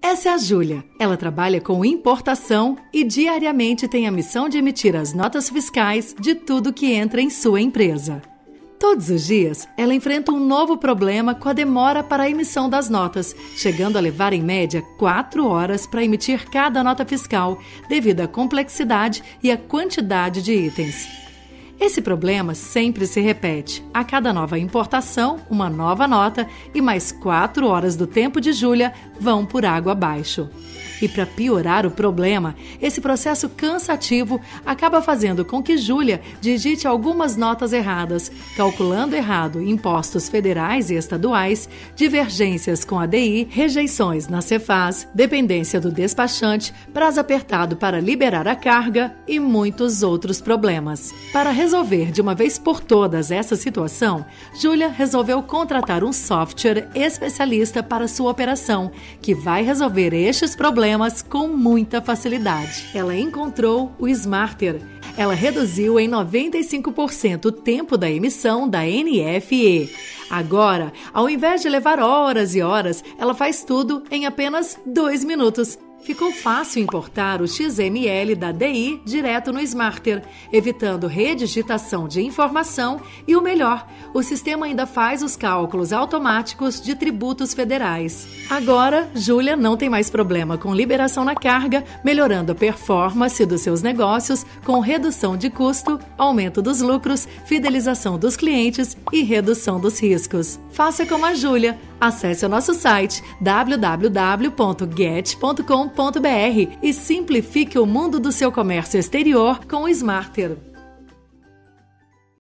Essa é a Júlia. Ela trabalha com importação e diariamente tem a missão de emitir as notas fiscais de tudo que entra em sua empresa. Todos os dias, ela enfrenta um novo problema com a demora para a emissão das notas, chegando a levar em média 4 horas para emitir cada nota fiscal, devido à complexidade e à quantidade de itens. Esse problema sempre se repete. A cada nova importação, uma nova nota e mais 4 horas do tempo de Júlia vão por água abaixo. E para piorar o problema, esse processo cansativo acaba fazendo com que Júlia digite algumas notas erradas, calculando errado impostos federais e estaduais, divergências com a DI, rejeições na Cefaz, dependência do despachante, prazo apertado para liberar a carga e muitos outros problemas. Para resolver de uma vez por todas essa situação, Júlia resolveu contratar um software especialista para sua operação, que vai resolver estes problemas com muita facilidade. Ela encontrou o Smarter. Ela reduziu em 95% o tempo da emissão da NFE. Agora, ao invés de levar horas e horas, ela faz tudo em apenas 2 minutos. Ficou fácil importar o XML da DI direto no Smarter, evitando redigitação de informação e, o melhor, o sistema ainda faz os cálculos automáticos de tributos federais. Agora, Júlia não tem mais problema com liberação na carga, melhorando a performance dos seus negócios com redução de custo, aumento dos lucros, fidelização dos clientes e redução dos riscos. Faça como a Júlia. Acesse o nosso site www.get.com.br e simplifique o mundo do seu comércio exterior com o Smarter.